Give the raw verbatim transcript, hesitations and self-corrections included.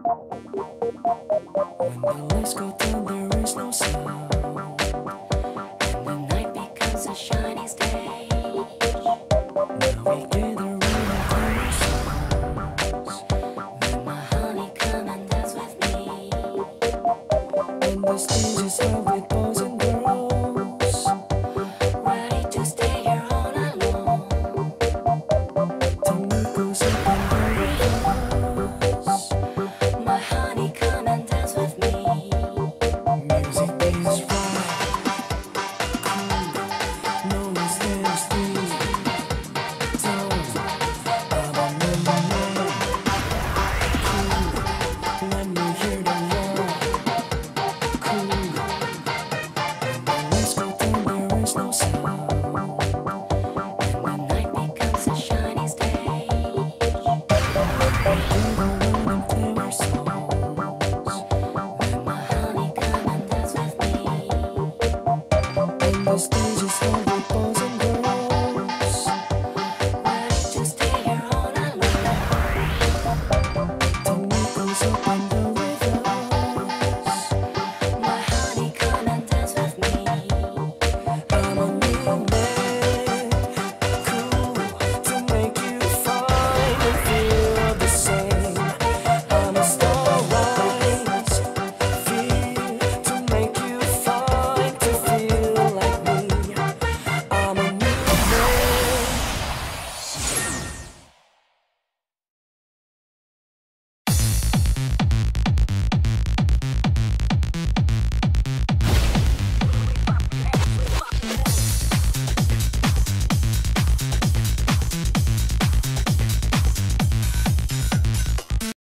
When the lights go down, there is no sound, and the night becomes a shiny stage. Now we gather around our songs. Let my honey come and dance with me. And the stage is how we